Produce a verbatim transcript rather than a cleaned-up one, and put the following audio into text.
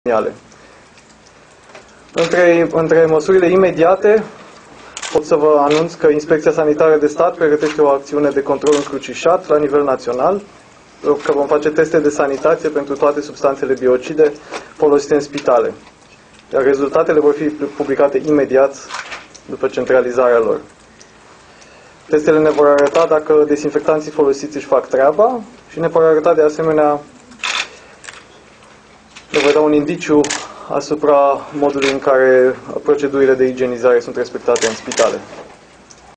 patrimoniale. Între, între măsurile imediate pot să vă anunț că Inspecția Sanitară de Stat pregătește o acțiune de control încrucișat la nivel național, că vom face teste de sanitație pentru toate substanțele biocide folosite în spitale. Iar rezultatele vor fi publicate imediat după centralizarea lor. Testele ne vor arăta dacă dezinfectanții folosiți își fac treaba și ne vor arăta de asemenea, ne vor da un indiciu asupra modului în care procedurile de igienizare sunt respectate în spitale.